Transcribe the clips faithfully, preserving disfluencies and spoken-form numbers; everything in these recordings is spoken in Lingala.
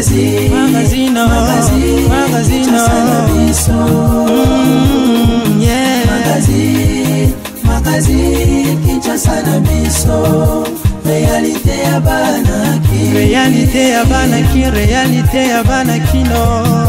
magazine, magazine, magazine, mm, yeah. Magazine, magazine, Kinshasa na biso. Réalité ya banaki, réalité ya banaki, réalité ya banakino.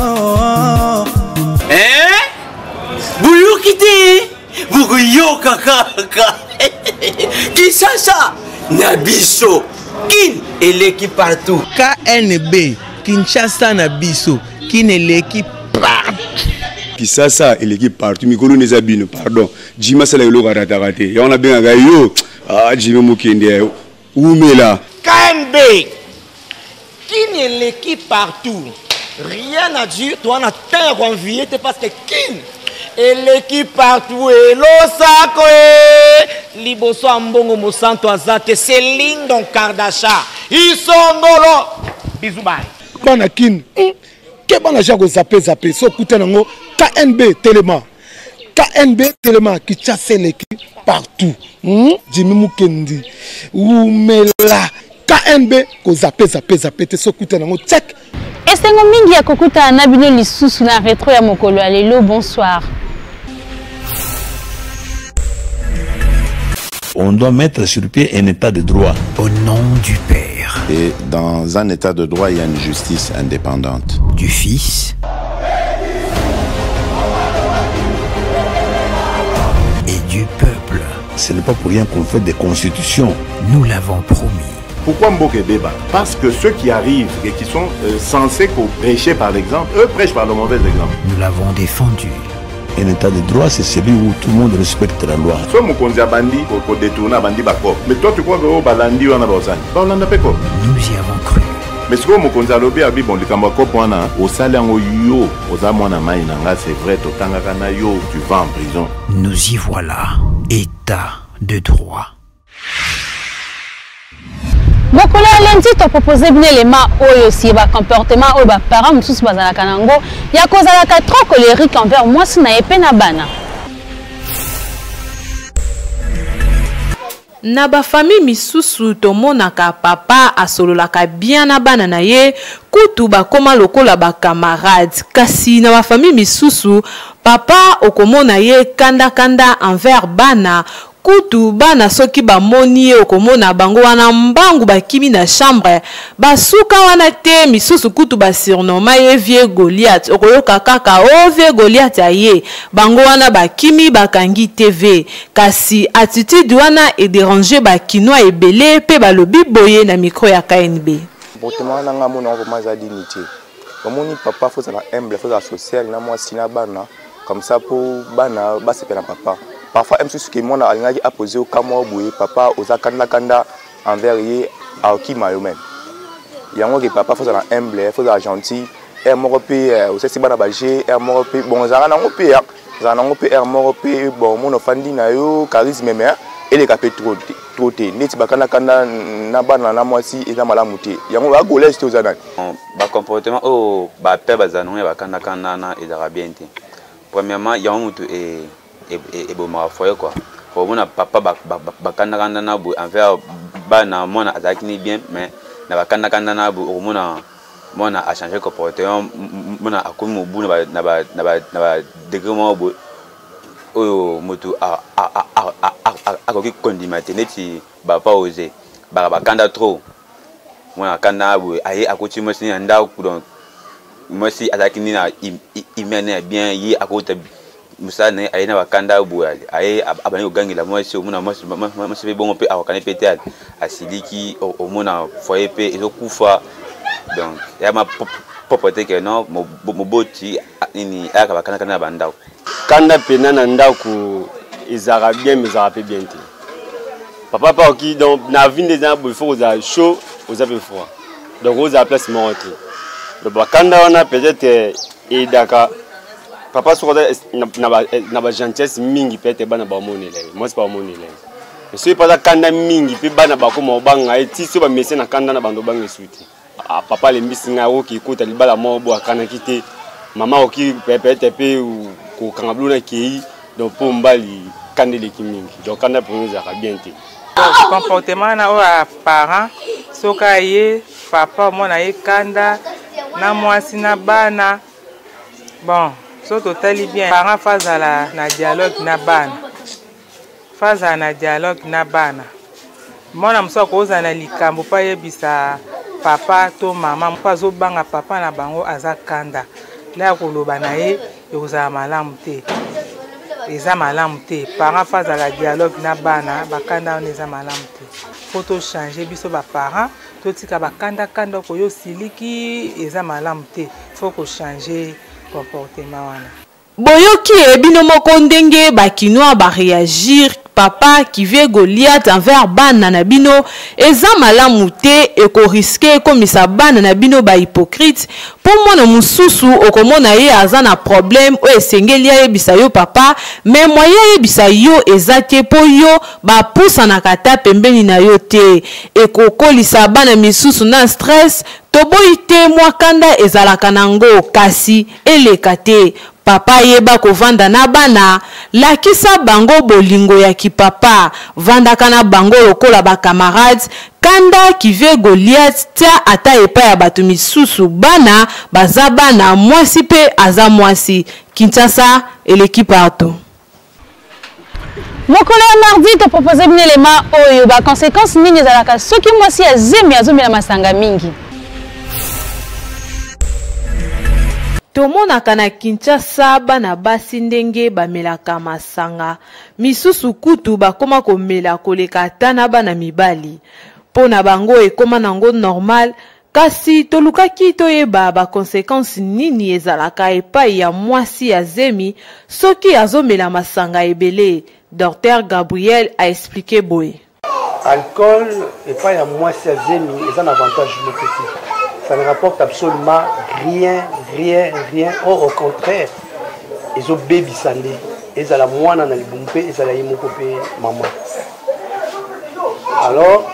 Eh? Buyukiti, buguyoka kaka. Kinshasa na biso. Kin eleki partout. K N B Kinshasa na biso. Kin eleki partout. Kinshasa eleki partout. Mikolo nezabino pardon. Jima sala yolo karata kate. Ya on a bien aga yo. Ah Jima mukende. Oumela. K M B. Kin eleki partout. Rien à dire. Toi on a tant envié parce que Kin eleki partout et l'osako liboso ambongo mosanto azate Céline Don Kardashian isongolo bisou bye bana Kin ke bana jako zape zape so kutanango K N B Telema K N B Telema qui chasse eleki partout Jimmy Mukendi Oumela K N B ko zape zape zape te so kutanango check. Esengo mingi ya kokuta na bino lisusu na retro ya mokolo ya lelo. Bonsoir. On doit mettre sur pied un état de droit. Au nom du Père. Et dans un état de droit, il y a une justice indépendante. Du Fils. Et du peuple. Ce n'est pas pour rien qu'on fait des constitutions. Nous l'avons promis. Pourquoi Mboké débat? Parce que ceux qui arrivent et qui sont euh, censés prêcher par l'exemple, eux prêchent par le mauvais exemple. Nous l'avons défendu. Un état de droit, c'est celui où tout le monde respecte la loi. Mais toi, tu crois que vous balandi ou anabosani? Nous y avons cru. Mais ce que vous avez dit, bon, le Kambako Poana, au salaire yo, aux amona maïnanga, c'est vrai, totangakana yo, tu vas en prison. Nous y voilà. État de droit. Mokolo lundi to proposer bien les ma oyo si ba comportement oyo ba parents mususu bazala kanango ya kozala ka trop colérique envers moi si na epé na bana. Na ba famille misusu to monaka papa asololaka bien na bana na ye kutu ba koma lokola ba camarades kasi na ba famille misusu papa okomona ye kanda kanda envers bana. Kutu bana soki ba moni okomona bango wana mbangu bakimi na chambre basuka wana te misusu kutu ba surnomme ye vieux Goliath okoyoka kaka o vieux Goliath aye bango wana bakimi bakangi T V kasi attitude wana e déranger ba kinois ebele pe balobi boye na micro ya K N B. Comportement na ngamo na vraiment za dignité. Omoni papa faut ça humble, faut ça social na moi sina bana comme ça pour bana ba se pena papa. Parfois, même si moi j'ai apposé au camo papa aux kanda kanda envers ye à qui m'a même. Il y a un que papa faut être humble, faut être gentil. Er morope au c'est bana bagé, er morope bon zara na ngope ya. Zara na ngope er morope bon mon ofandi na yo charisme mais et les capé trop trop té. Neti bakana kanda na bana na moi si et na malamu té. Il y a un ba golès to zana. Ba comportement oh ba pe bazano ya bakana kanda na et bien té. Premièrement, il y a un mutu et et bon ma foi quoi pour mon papa bakanda kanda na bu envers bana mona azakini bien mais na bakanda kanda na bu mona mona a changer comportement mona akomi mobu na na ba na ba na ba degrement bu oyo motu a a a a a ko ki condimenter neti ba pas oser ba bakanda trop mona kanda bu aye akoti mo si nda ku donc moi si azakini na imene bien yi akota Moussa ne aye na bakanda bu aye abani ogangi la moi si omuna moi moi se bon pe akane pétal asiliki omuna foyer pe ezokufa donc ya ma popote que non moboti nini aka bakanda kana bandao kanda pena na ndako ezara bien mais ezara pe bien te papa pa qui donc na vie des gens il faut aux chaud aux peu froid donc aux place monter le bakanda on a peut-être et daka papa sur na na ba gentillesse mingi peut-être bana ba monela moi c'est pas monela c'est pas kanda mingi pe bana ba ko mo banga eti so ba message na kanda na bando banga suti ah papa le misinga o ki kota libala mo bo akana kite mama o ki peut-être pe ko kangablu na ki donc pour mbali kandele ki mingi donc kanda pour nous a bien te comportement na o parents soka ye papa mo na ye kanda na mwasi na bana. Bon, so totali bien. Parents fazala na dialogue na bana. Fazala na dialogue na bana. Mwana mso koza na likambo pa yebisa papa to mama mpa zo banga papa na bango aza kanda. La koloba na ye yoza malamu te. Eza malamu te. Parents fazala dialogue na bana bakanda on eza malamu te. Faut to changer biso ba parents to tika bakanda kanda ko yo siliki eza malamu te. Faut ko changer comportement wana. Boyoki ebino moko ndenge bakinoa ba réagir papa qui veut Goliath envers bana na bino eza malamu te eko risquer comme ça bana na bino ba hypocrite pour mwana mususu okomona ye aza na problème o esengeli ya yebisa yo papa mais moyen yebisa yo eza te po yo ba pousa na kata pembeni na yo te eko kolisa bana misusu na stress toboyi te mwakanda ezalaka nango kasi eleka te. Papa yeba ko vanda na bana lakisa bango bolingo ya ki papa vanda kana bango lokola ba camarades kanda qui veut Goliath tia ata epa ya batu misusu bana baza bana mwasi pe aza mwasi. Kinshasa et l'équipe partout. Mokolo ya mardi te proposer bien élément oyo ba conséquences nini ezalaka soki mwasi azemi azomela masanga mingi. Tomonaka na Kinshasa bana basi ndenge bamelaka masanga misusu kutu bakoma komela koleka ata na bana mibali pona bango ekoma nango normal kasi tolukaki toyeba ba conséquences nini ezalaka epai ya mwasi ya zemi soki azomela masanga ebele. Docteur Gabriel a expliqué boye. Alcool epai ya mwasi ya zemi est un avantage petit. Ça ne rapporte absolument rien, rien, rien. Or, au contraire, ils ont baby sandé. Ils ont la moine dans les bombes, ils ont la yémokopé maman. Alors,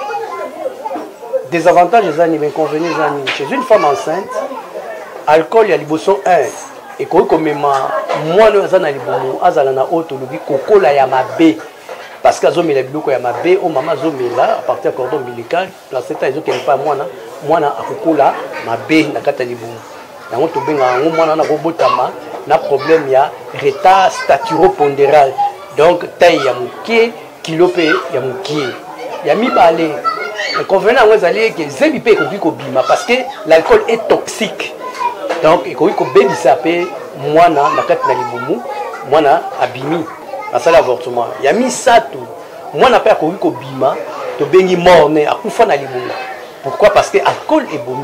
des avantages, ils ont des inconvénients. Chez une femme enceinte, alcool, il y a les boissons un. Et comme même moi, ils ont les bombes, ils ont la haute, le coco, la yamabé. Parce qu'ils ont mis les blocs à ma bé, au maman ont mis là, à partir du cordon ombilical, dans cette ils ont qu'elle pas moi, moi na akokola ma bé na katali bon. Na on to benga ngo moi na robotama, na problème ya retard staturopondéral. Donc taille ya mukie, kilo pe ya mukie. Ya mi balé. Le convenant vous allez que zemi pe ko bima parce que l'alcool est toxique. Donc il ko bebi ça pe moi na na katali bomu, moi na abimi. À ça l'avortement. Il y a mis ça tout. Moi, n'a pas connu qu'au bima, to bengi morne, à coup na libou. Pourquoi? Parce que alcool est bon.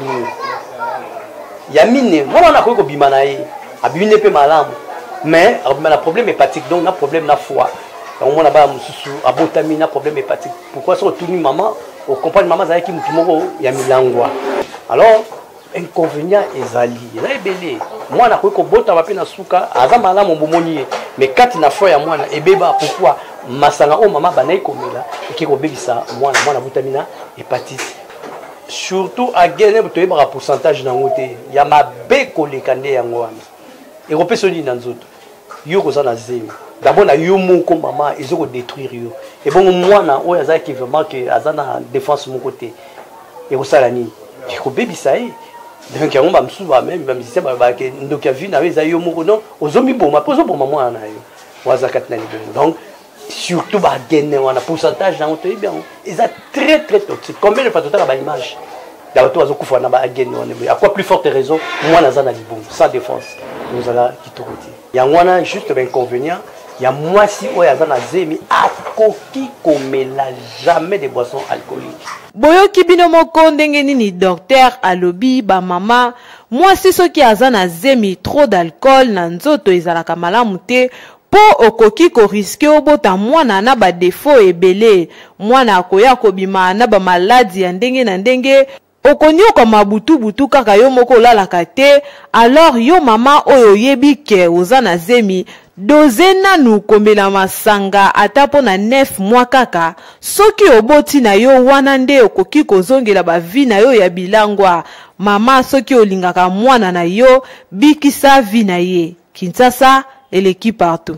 Il y a mis moi, on a connu qu'au bima naï. Abîme n'est pas malade. Mais, on a un problème hépatique, donc on a un problème na foi. Donc, on a pas un abotamine, un problème hépatique. Pourquoi ça retourne maman? Au compagnie maman, ça y est qui il y a mis l'angoisse. Alors, inconvénient ezali eza ebele mwana ko kobota bape na suka aza malamu mbomoni mais kati na foi ya mwana ebeba pourquoi masanga o mama banai komela eki kobebisa mwana mwana butamina hépatite surtout agene botoyeba ka pourcentage na ngote ya mabe koleka nde yango wana ekopeso ni na nzoto yo koza na zemi d'abord na yo moko mama ezoko détruire yo et bon mwana oyo aza ki vraiment que aza na défense mon côté et kosala ni ekobebisa ye. Donc, on va me souvenir même, même si c'est pas que nous qui avons vu, nous avons eu non, aux hommes bon, ma pose pour maman na yo, waza katna libéré. Donc, surtout bah gagner, on a pourcentage dans notre bien, ils sont très très toxiques. Combien de fois tu as la image? D'abord, tu as au coup faut na bah gagner, on est. À quoi plus forte raison, moi na zana libon, sans défense, nous allons qui te retirer. Il y a moi na juste un inconvénient. Il y a moi si on a zana zemi à coquille comme la jamais de boissons alcooliques. Boyoki bino moko ndenge nini docteur alobi ba mama mwasi soki aza na zemi trop d'alcool na nzoto ezalaka malamu te po okoki ko risque obota mwana na ba défaut ebele mwana akoya kobima na ba maladie ya ndenge na ndenge okonyoka mabutu butu kaka yo moko lalaka te alors yo mama oyo yebi ke oza na zemi doze nanu komela masanga ata po na neuf mois kaka soki oboti na yo wana nde okoki kozongela ba vie na yo ya bilangwa mama soki olingaka mwana na yo bikisa vie na ye. Kinshasa et l'équipe partout.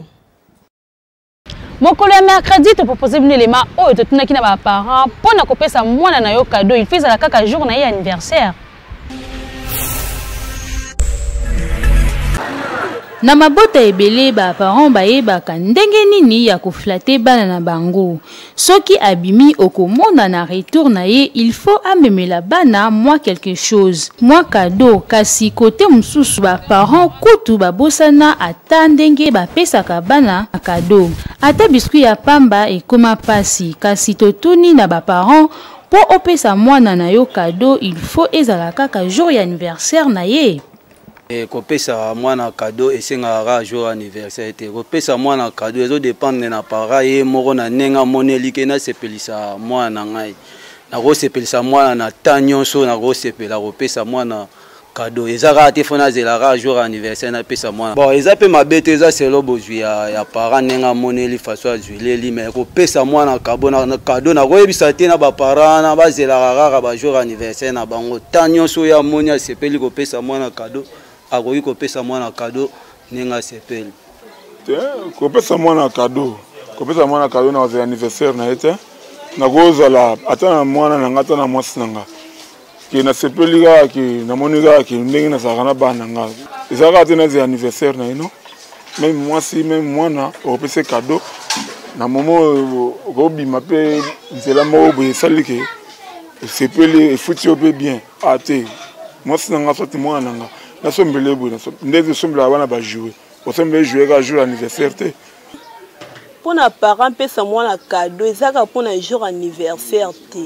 Mokolo ya mercredi te proposer un élément oyo to tunaki na ba parents pona kopesa mwana na yo cadeau il fait ça la kaka jour na ye anniversaire. Na mabota ebele ba parents bayebaka ndenge nini ya koflate bana na bango. Soki abimi okomona na retour na ye, il faut amemela bana moi quelque chose. Moi cadeau kasi kote mususu ba parents kutu babosana ata ndenge bapesaka bana cadeau. Ata biskuit ya pamba ekoma pasi kasi totuni na ba parents po opesa mwana na yo cadeau, il faut ezala kaka jour ya anniversaire na ye. Et kopesa mwana cadeau esengaka jour anniversaire te kopesa mwana cadeau ezo dépendre na para ye moko na nenga moneli ke na sepelisa mwana ngai na ko sepelisa mwana na tanyonso na ko sepela kopesa mwana cadeau ezaka te fona zelaka jour anniversaire na pesa mwana bon eza pe mabete eza selo bozwi ya ya para nenga moneli façon azwileli mais kopesa mwana cadeau na cadeau na ko yebisa te na ba para na bazelaka kaka ba jour anniversaire na bango tanyonso ya moni sepeli kopesa mwana cadeau akoki kopesa mwana cadeau ninga sepeli te kopesa mwana cadeau kopesa mwana cadeau na wa anniversaire na ete na kozala ata na mwana na ngata na mwasi nanga ki na sepeli ga ki na monika ki ndenge na sakana bana nga ezaka te na anniversaire na ino même mwasi même mwana opesa cadeau na momo robima pe nzela mo boye salike sepeli efuti ope bien ate mwasi nanga soti mwana nanga na sombele bo na ndeze sombela bana ba jouer o sombele jouer ka jour anniversaire te pona parent pesa mwana cadeau ezaka pona jour anniversaire te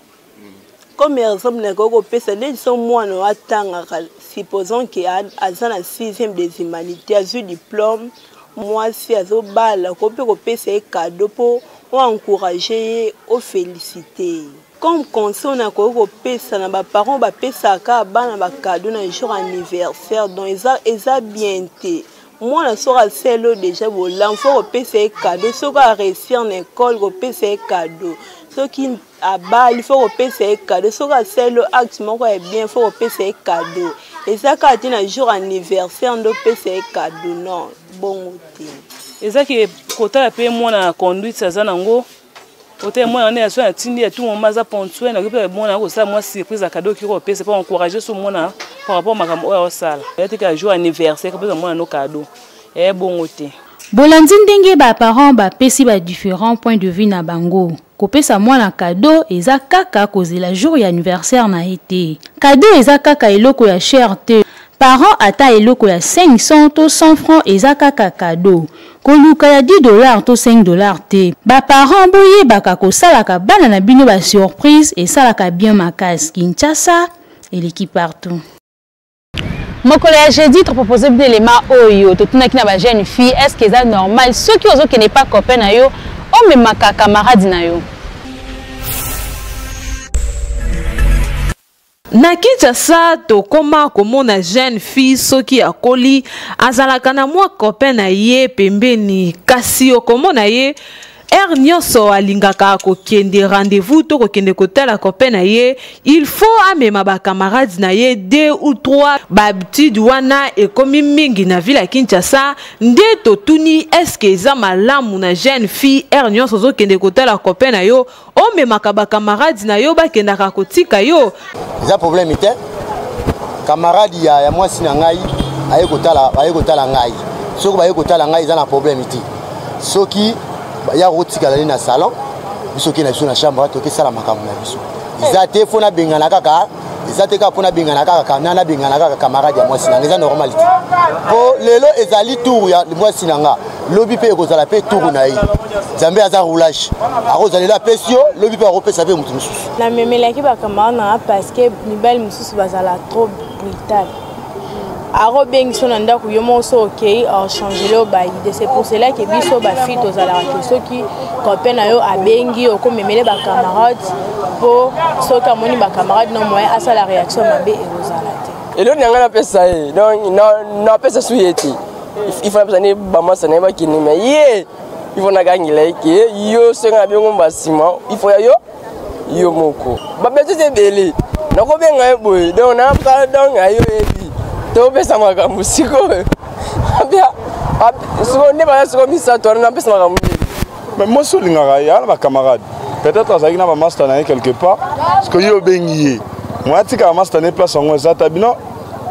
comme exemple na koko pesa les son mwana watanga supposons que azana sixième des humanités azu diplôme moi si azo bala ko pe ko pesa cadeau pour encourager au féliciter. Comme conseil, on a pesa na ba parents ba pesa ka bana ba cadeau na jour anniversaire donc eza eza bien té. Moi na sora selo déjà bo l'enfant au pesa cadeau so ka réussir en école ko pesa cadeau. Ce qui a bal il faut pesa cadeau so ka selo acte moko est bien faut pesa cadeau. Et ça ka ti na jour anniversaire ndo pesa cadeau non bon té. Eza ki kota pe moi na conduite ça nango. Autant moi on est à soi tindi tout mon maza ponctuel na que moi na ça moi surprise à cadeau qui repère c'est pas encourager sur moi par rapport à ma salle il y a jour anniversaire que moi no cadeau et bon côté bolandi ndenge ba parents ba pesi ba différents points de vue na bango kopesa mwana cadeau eza kaka kozela jour ya anniversaire na été cadeau eza kaka eloko ya cherté parents ata eloko ya cinq cents to cent francs eza kaka cadeau koluka ya dix dollars to cinq dollars te ba parents boye baka kosalaka bana na bino ba surprise et salaka bien makasi Kinshasa et l'équipe partout. Mokolo ya jeudi to proposer bien élément oyo to tuna kina ba jeune fille est-ce que c'est normal ceux qui ozo qui n'est pas copain na yo o même ma camarade na yo. Na Kinshasa to koma komona jeune fille soki akoli azalaka na mwa copain na ye pembeni kasi okomona ye er nyonso alingaka kokende rendez-vous to kokende kotala copain na ye il faut amema ba camarades na ye deux ou trois ba habitude wana ekomi mingi na ville ya Kinshasa nde to tuni est-ce que za malamu na jeune fille er nyonso zo kende kotala copain na yo o memaka ba camarades na yo ba kendaka kotika yo eza problème te camarade ya ya mwasi na ngai aye kotala aye kotala ngai soki baye kotala ngai eza na problème te soki ya rotika la na salon biso ki na biso na chambre to ke sala makambo na biso eza te fona bengana kaka eza te ka pona bengana kaka kana na bengana kaka camarade ya mwasi na eza normalité po lelo ezali tour ya mwasi na nga lobi pe ekozala pe tour na ye zambe aza roulage akozali la pesio lobi pe akopesa pe mutu mususu na memelaki ba camarade na parce que mibali mususu bazala trop brutal aro bengi so nanda ku yomo so okay a changer le ba ide c'est pour cela que biso ba fit aux ala que so ki copain na yo abengi o ko memele ba camarade po so ka moni ba camarade non moyen asa la réaction mabe et aux ala te elo nyanga na pesa e donc na na pesa suyeti il faut pesa ni ba masa na ba kini mais ye il faut na gangile ke yo senga bengo basima il faut yo yo moko ba beto te beli na ko benga e boy donc na ka donc ayo e to pesa makambo siko abia siko ne ba siko misa to na pesa makambo mais moi so lingaka ya ba camarade peut-être azaki na ba master na quelque part parce que yo bengi moi tika master ne place en ezata bino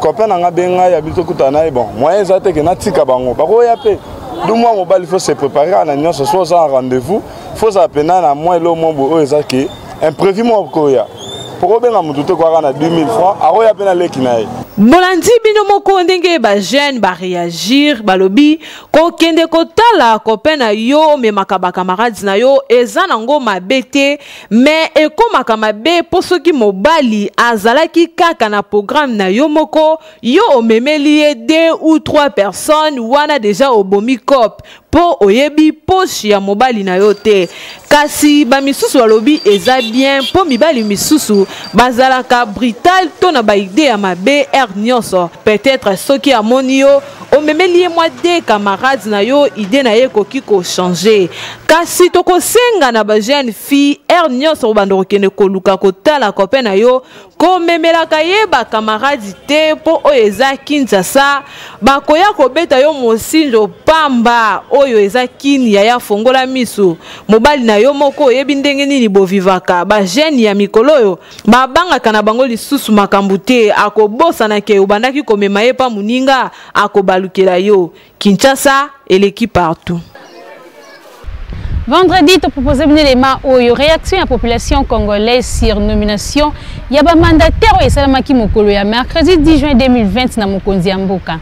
copain nanga benga ya biso kutana bon moyen za te que na tika bango bako ya pe deux mois mobile il faut se préparer à la nuit ce soir ça rendez-vous faut ça pena na moi lo mo bo eza ke imprévu mo ko ya pour benga mutu te kwa na deux mille francs aro ya pena leki na ye bolandi bino moko ndenge ba jeune ba réagir balobi ko kende ko tala copain na yo me makaba camarades na yo eza nango mabete mais ekomaka mabe po soki mobali azalaki kaka na programme na yo moko yo omemeli ye deux ou trois personnes wana déjà obomi cop po oyebi poche ya mobali na yo te kasi ba misusu balobi eza bien po mibali misusu bazalaka brutal to na ba idée ya mabe nyonso peut-être soki amoni yo omemeli mwa de camarades na yo idée na ye koki ko changer kasi toko senga na ba jeune fille er nyonso bando kene koluka kotala copain na yo ko memelaka ye ba camarades te po oyo eza Kinshasa bakoya kobeta yo mosinjo pamba oyo eza kini ya ya fongola misu mobali na yo moko oyebi ndenge nini bovivaka ba jeune ya mikolo yo babangaka na bango lisusu makambo te akobosa na ke ubandaki komema ye pa muninga akobalukela yo Kinshasa eleki partout. Vendredi, tu proposé un élément où il y a réaction à la population congolaise sur nomination. Il y a un mandataire et ça m'a qui mokolo ya mercredi dix juin deux mille vingt na Mokonzi Mboka.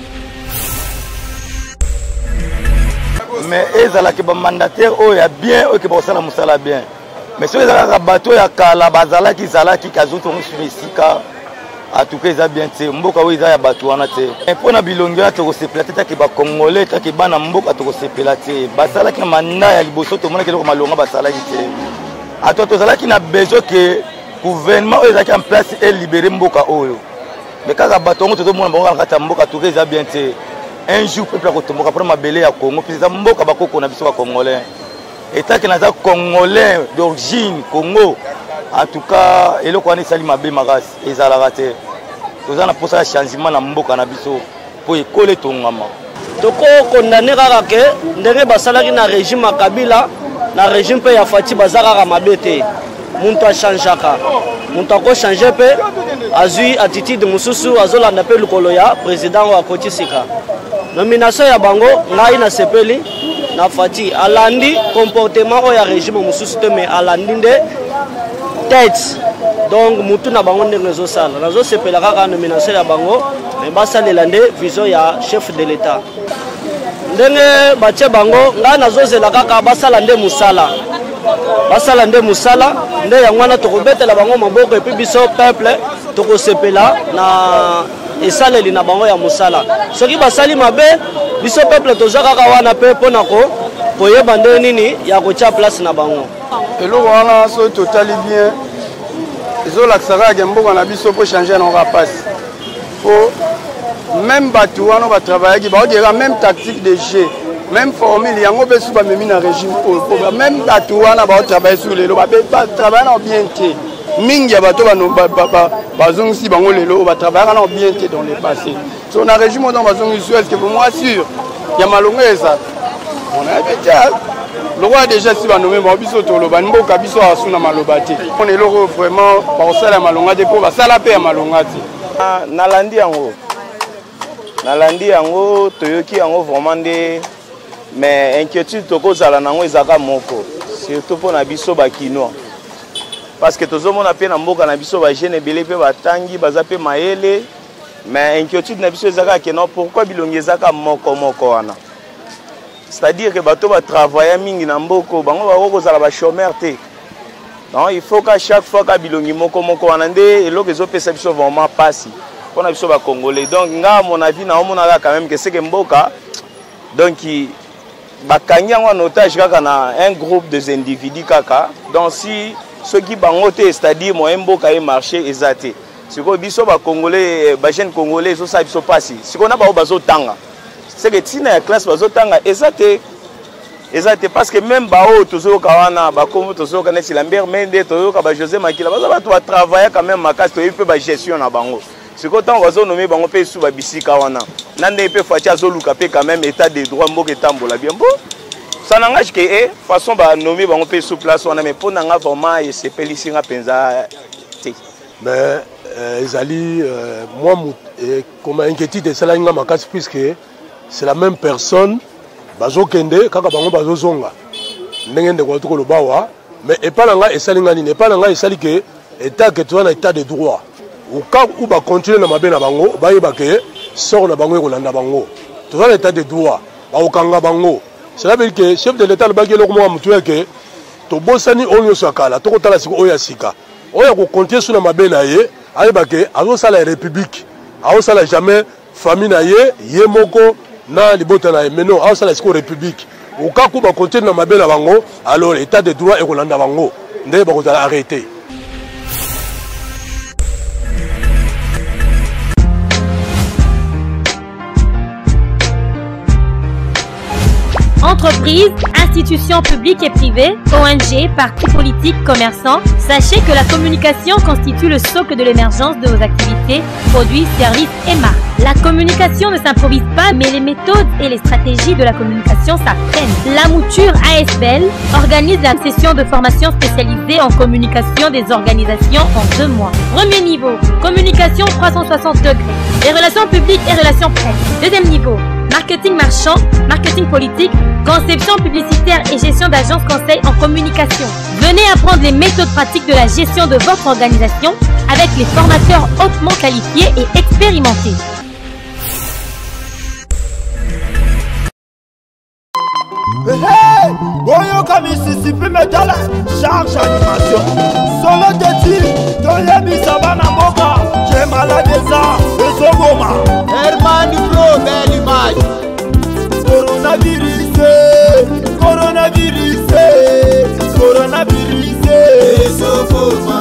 Mais ils ont un mandataire où il y a bien ou qui va ça musala bien. Mais si ils ont un bateau ya kala bazala qui zala qui kazuto sur ici ka à tout cas ils ont bien té Mboka où ils ont un bateau wana té. Et pour na bilongia to se plata ki ba congolais ta ki bana Mboka to se plata basala ki manda ya liboso to mona ki ko malonga basala ki té. Ato to zala ki na besoin que gouvernement ils ont en place et libérer Mboka oyo. Mais quand bateau to mona bango kata Mboka to ils ont bien té. Un jour peuple ko tomboka pour ma belé ya Congo puis ça Mboka bakoko na biso ba congolais. État que naza congolais d'origine Congo. En tout cas, et le quoi sali mabe magas ezala raté. Tozana pour ça changement na Mboka na biso pour écoler tongama. Toko condamné kaka ke ndenge basalaki na régime Kabila na régime pe ya Fati bazaka mabe te. Muntu achangeaka. Muntu ko changer pe azui attitude mususu azolanda pe lukolo ya président wa Koti Sika. Nomination ya bango ngai na sepeli na Fati alandi comportement o ya régime mususu te mais alandi nde tête donc mutu na bango ndenge zo sala nazo sepela kaka nomination ya bango mais basalela nde vision ya chef de l'état ndenge batie bango ngai nazo zela kaka basala nde musala basala nde musala nde yango wana tokobetela bango maboko epi biso peuple tokosepela na esaleli na bango ya musala soki basali mabe biso peuple toza kaka wana pe mpona ko koyeba nde nini ya kotia place na bango eloko wana so totali bien ezolakisaka ke mboka na biso mpo changer na rapasi po même bato wana batravaillaki baokeka même tactique de jeu même formule yango mpe su bamemi na régime oyo même bato wana baotravaille sur lelo batravaille na bien te mingi ya bato bazongisi bango lelo batravaillaka na bien te dans le passé so na régime oyo bazongisi est ce que pour moi sûr ya malongo eza on a été lokola déjà si banome bango biso toloba mboka biso asuna maloba te mpona eloko vraiment bakosala ya malonga te mpo basala mpe ya malonga te nalandi yango nalandi yango toyoki yango vraiment nde mais inquiétude tokozala nango ezaka moko surtout mpona biso bakinois parce que tozomona mpe na mboka na biso bajeune ebele mpe batangi baza mpe mayele mais inquiétude na biso ezaka keno pourquoi bilongi ezaka moko moko wana c'est-à-dire que bato ba travailler mingi na mboko bango ba kozala ba chômeur te non il faut qu'à chaque fois ka bilongi moko moko wana nde eloko ezopesa biso vraiment pasi pona biso ba congolais donc nga mon avis na omona quand même que c'est que mboka donc bakangi yango en otage kaka na un groupe des individus kaka donc si ceux qui bango te c'est-à-dire mo mboka e marché ezate siko biso ba congolais ba jeune congolais so sa biso pasi siko na ba bazotanga c'est que tina ya classe bazotanga ezate ezate parce que même bao tozoka wana ba komo tozoka na Silambert Mende tozoka ba José Makila baza bato ba travailler quand même makasi to pe ba gestion na bango siko tant bazo nommer bango pe sous ba bisika wana nande pe Fati azoluka pe quand même état de droit mboka etambola bien bon ça n'engage que eh façon ba nommer bango pe sous place wana mais pour nanga vraiment et c'est pelisinga penza te mais ezali moi comme inquiétude esala nga makasi puisque c'est la même personne bazokende kaka bango bazozonga ndenge ndeko tukoloba wa mais epala nga esali nga nini epala nga esali ke état que tu as un état de droit au cas où ba continuer na mabe na bango ba yeba ke sort na bango ekolanda bango tu as l'état de droit ba okanga bango cela veut dire que chef de l'état le bagé le comment mutu ke to bosani onyo sakala to kotala siko oya sika oya ko continuer sur na mabe na ye ayeba ke azo sala république azo sala jamais famille na ye ye moko na libota na ye mais non azo sala siko république au cas où ba continuer na mabe na bango alors l'état de droit ekolanda bango nde ba kotala arrêter. Entreprises, institutions publiques et privées, O N G, partis politiques, commerçants, sachez que la communication constitue le socle de l'émergence de vos activités, produits, services et marques. La communication ne s'improvise pas, mais les méthodes et les stratégies de la communication s'apprennent. La Mouture A S B L organise la session de formation spécialisée en communication des organisations en deux mois. Premier niveau, communication trois cent soixante degrés, les relations publiques et relations presse. Deuxième niveau, marketing marchand, marketing politique, conception publicitaire et gestion d'agence conseil en communication. Venez apprendre les méthodes pratiques de la gestion de votre organisation avec les formateurs hautement qualifiés et expérimentés. Hey, Boyoka Mississippi Metal, charge animation. Solo de tir, Toyemi Sabana Boka, j'ai malade ça, et Sogoma. Herman Pro, belle image. Coronavirus, coronavirus, coronavirus, et Sogoma.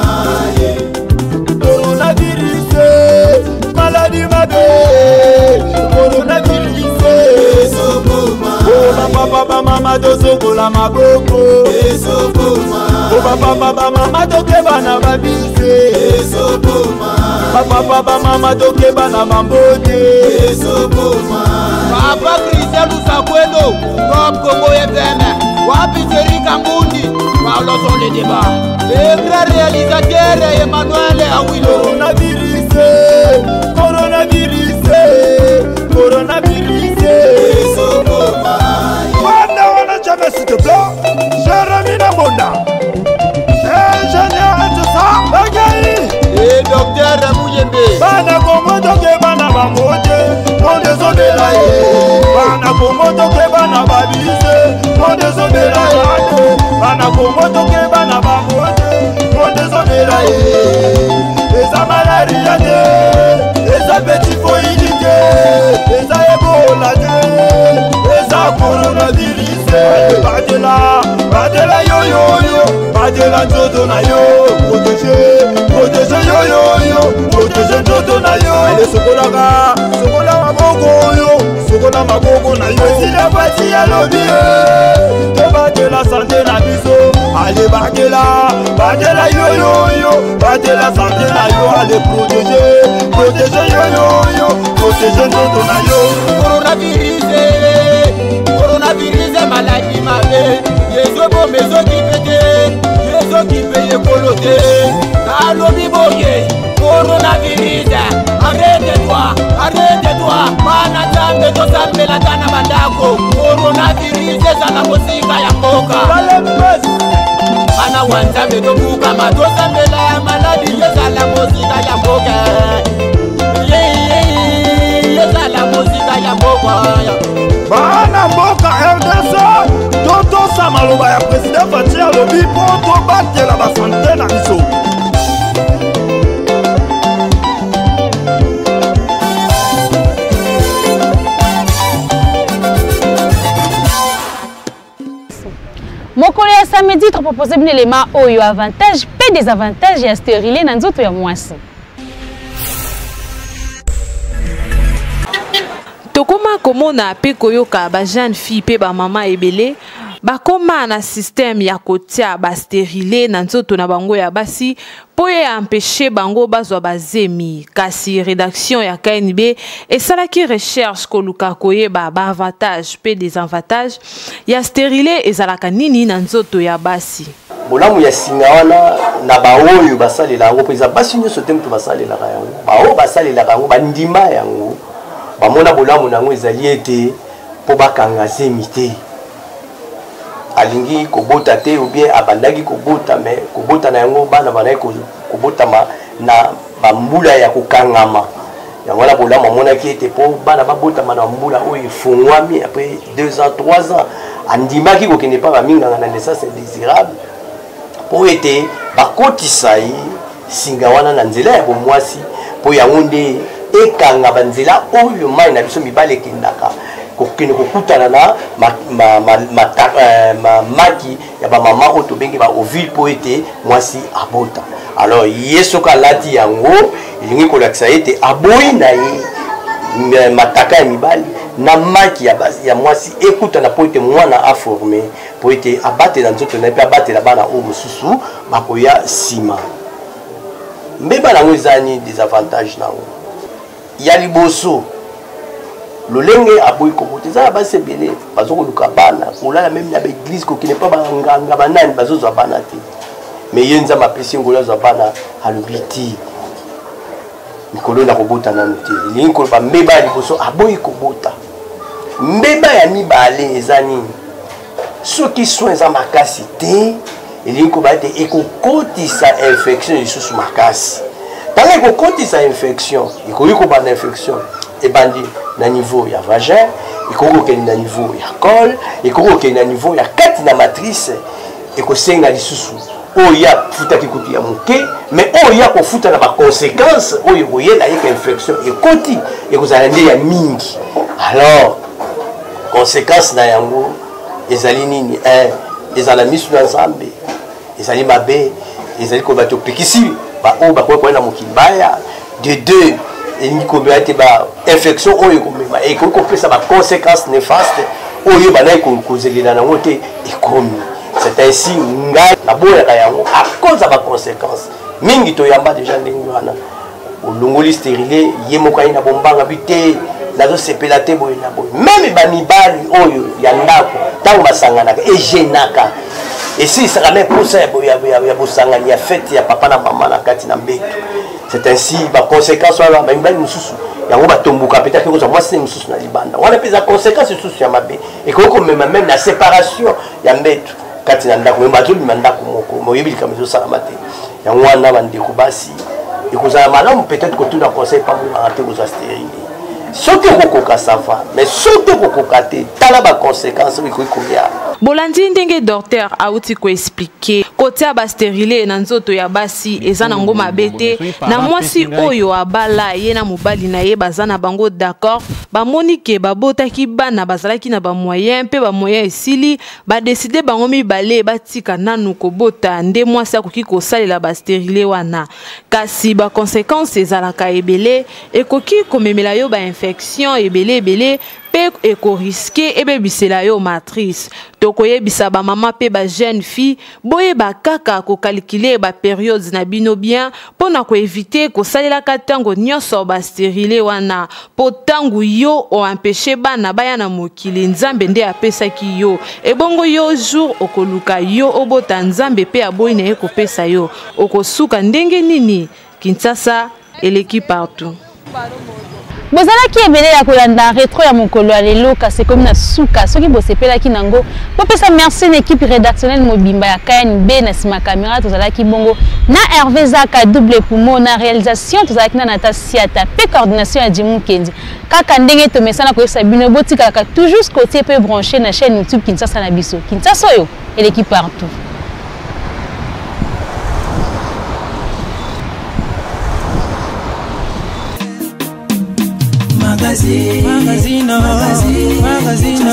Coronavirus, maladie ma belle, coronavirus, et Sogoma. Oh papa mama dozo la magoko esokoma oh papa papa mama toke bana babise esokoma papa papa mama toke bana mambote esokoma papa Christian Lusakwelo top Congo F M wapi Jerika Ngundi Paulo sont les débats le grand réalisateur Emmanuel Awilo coronavirus coronavirus coronavirus esokoma jamais s'il te plaît, Jérémy Namonda, ingénieur et tout ça, Bagaï, et docteur Mouyembe, Bana Komoto Kebana Bamote, mon désolé là, Bana Komoto Kebana Babise, mon désolé là, Bana Komoto Kebana Bamote, mon désolé là, et sa maladie, et sa petite foïdité, et sa Ebola, et sa coronavirus. Badela, Badela yo yo yo, Badela Jodo na yo, protéger, protéger yo yo yo, protéger Jodo na yo. Allez Sokolaga, Sokola Magogo yo, Sokola Magogo na yo. Si la partie à l'objet, de Badela santé na biso. Allez Badela, Badela yo yo yo, Badela santé na yo. Allez protéger, protéger yo yo yo, protéger Jodo na yo. Coronavirus. Coronavirus maladie ma belle, les obos mes qui pété, les qui payent coloté, alobi boye, coronavirus, arrête-toi, arrête-toi, manatame to sambe la tana bandako, coronavirus c'est la musique ya mboka. Ana wanta me to buka ma to sambe la maladie c'est la musique ya mboka. C'est la musique ya mboka. Bana mboka R D C Toto Samaloba ya président Fatia lobi poto batela ba santé na biso. Mokolo ya samedi to proposer un élément oyo avantage pe désavantage ya stérilé na nzoto ya mwasi. Tokoma komona pe koyoka ba jeune fille pe ba mama ebele bakoma na système ya kotia ba stérilé na nzoto na bango ya basi po ya empêcher bango bazwa bazemi kasi rédaction ya K N B esalaki recherche koluka koyeba ba avantage pe désavantage ya stérilé ezalaka nini na nzoto ya basi. bolamu ya singa wana na baoyo basalela yango mpenza basi nyonso te moto basalelaka yango bao basalelaka yango bandima yango bamona bolamu na yango ezali ete mpo bakanga zemi te alingi kobota te ou bien abandaki kobota mais kobota na yango bana banaki kobotama na bambula ya kokangama yango wana bolamu amonaki ete mpo bana babotama na mbula oyo efungwami après deux ans trois ans andimaki kokende mpa baminganga na naissance indésirable mpo ete bakotisa ye singa wana na nzela ya bomwasi mpo yango nde ekanga banzela oyo mai na biso mibale ekendaka kokende kokutana na maki ya bamama oyo tobengi baovile mpo ete mwasi abota. Alors ye soki alati yango elingi kolakisa ete aboyi na ye mataka ya mibale na maki ya mwasi ekutana mpo ete mwana aforme mpo ete abatela nzoto na ye mpe abatela bana oyo mosusu bakoya nsima. Mbeba nango eza ni désavantage nango ya liboso lolenge aboyi kobota eza na basi ebele bazokoluka bana kolala meme na baeglise kokende mpa banganga banani bazozwa bana te me ye nzambe apesi ngolo azwa bana alobi ti mikolo na kobota nano te elingi koloba mbeba ya liboso aboyi kobota. Mbeba ya mibale eza nini soki soin eza makasi te elingi koloba ete ekokotisa infection lisusu makasi ntango ekokotisa infection ekoki kobanda infection ebandi na niveau ya vagin ekoki kokende na niveau ya col ekoki kokende na niveau ya kati na matrice ekosenga lisusu oyo ya futaki kutu ya moke mais oyo ya kofuta na baconséquence oyo koyela yeka infection ekoti ekozala nde ya mingi. Alors conséquence na yango ezali nini un ezala misu na nzambe ezali mabe ezali koba topekisi baoyo bakoki koyena mokili baya de deux elingi komema ete bainfection oyo ekomema ekoki kopesa baconséquence néfaste oyo banayi kozelela nango te ekomi. C'est ainsi ngai naboyaka yango à cause ya baconséquence mingi toyamba déjà ndenge wana olongoli stérile ye moko ayi na bombanga bi te nazosepela te boye na boye meme bamibali oyo ya ndako ntango basanganaka egenaka esilisaka me mposa ya bosangani ya fete ya papa na mama na kati na mbeto. C'est ainsi baconséquence wana bamibali mosusu yango batomboka peut-être kozwa mwasi mosusu na libanda wana mpe eza conséquence mosusu ya mabe ekoki komema meme na séparation ya mbeto kati na ndako mema azobima ndako moko moyebi likambo ezosalama te yango wana bandeko basi ekozala malamu peut-être kotuna conseil pambolaka te kozwa stérile soki okokoka sava mais soki okokoka te tala baconséquence oyo ekoki koya. bolandi ndenge docteur auti koexplike kotia bastérile na nzoto ya basi eza nango mabe te na mwasi oyo abala ye na mobali na ye baza na bango d'accord bamoni ke babotaki bana bazalaki na bamoyen mpe bamoyen esili badeside bango mibale batika nanu kobota nde mwasi akoki kosalela bastérile wana kasi baconséquence ezalaka ebele ekoki komemela yo bainfection ebele ebele mpe ekoriske ebebisela yo matrice tokoyebisa bamama mpe ba jeune fille boyeba kaka kokalkule baperiode na bino bien mpo na koevite kosalelaka ntango nyonso bastérile wana mpo ntango yo oempeshe bana baya na mokili nzambe nde apesaki yo ebongo yo jour okoluka yo obota nzambe mpe aboyi na ye kopesa yo okosuka ndenge nini. Kinshasa eleki partout. bozalaki ebele ya kolanda retro ya mokolo ya lelo kasi komi na suka soki bosepelaki nango bopesa merci na équipe rédactionnelle mobimba ya K N B na nsima caméra tozalaki bongo na Hervé Zaka double poumon na réalisation tozalaki na Nata Siata pe coordination ya Jimu Kendi kaka ndenge tomesana koyesa bino botikalaka toujours côté pe branché na chaîne YouTube Kinshasa na biso Kinshasa oyo eleki partout. Magazine, magazine, magazine, magazine,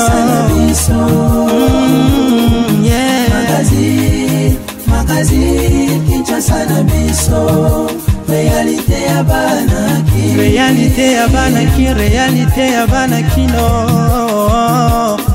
mm, yeah. Magazine, magazine, Kinshasa na biso. Réalité ya banaki, réalité ya banaki, réalité ya banaki no.